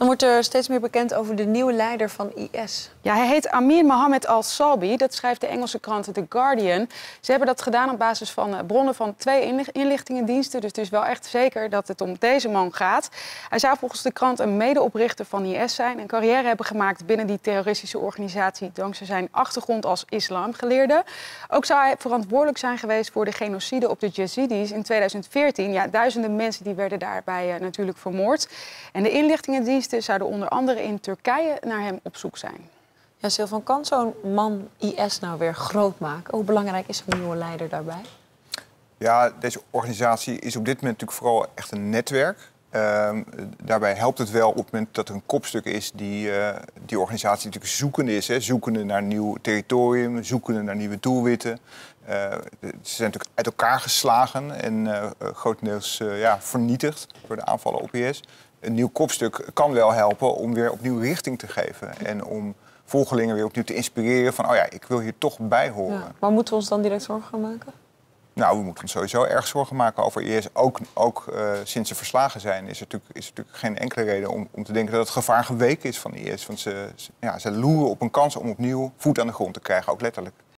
Dan wordt er steeds meer bekend over de nieuwe leider van IS. Ja, hij heet Amir Mohammed al-Salbi. Dat schrijft de Engelse krant The Guardian. Ze hebben dat gedaan op basis van bronnen van 2 inlichtingendiensten. Dus het is wel echt zeker dat het om deze man gaat. Hij zou volgens de krant een medeoprichter van IS zijn. Een carrière hebben gemaakt binnen die terroristische organisatie dankzij zijn achtergrond als islamgeleerde. Ook zou hij verantwoordelijk zijn geweest voor de genocide op de Yazidis in 2014. Ja, duizenden mensen die werden daarbij natuurlijk vermoord. En de inlichtingendiensten zouden onder andere in Turkije naar hem op zoek zijn. Ja, Silvan, kan zo'n man IS nou weer groot maken? Hoe belangrijk is een nieuwe leider daarbij? Ja, deze organisatie is op dit moment natuurlijk vooral echt een netwerk. Daarbij helpt het wel op het moment dat er een kopstuk is die organisatie natuurlijk zoekende is. Hè? Zoekende naar nieuw territorium, zoekende naar nieuwe doelwitten. Ze zijn natuurlijk uit elkaar geslagen en grotendeels vernietigd door de aanvallen op IS. Een nieuw kopstuk kan wel helpen om weer opnieuw richting te geven. En om volgelingen weer opnieuw te inspireren van, oh ja, ik wil hier toch bij horen. Ja, maar moeten we ons dan direct zorgen gaan maken? Nou, we moeten ons sowieso erg zorgen maken over IS. Ook sinds ze verslagen zijn is er natuurlijk geen enkele reden om te denken dat het gevaar geweken is van IS. Want ze loeren op een kans om opnieuw voet aan de grond te krijgen, ook letterlijk.